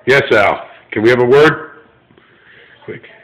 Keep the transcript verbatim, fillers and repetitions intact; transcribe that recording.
Yes, Al. Can we have a word? Quick.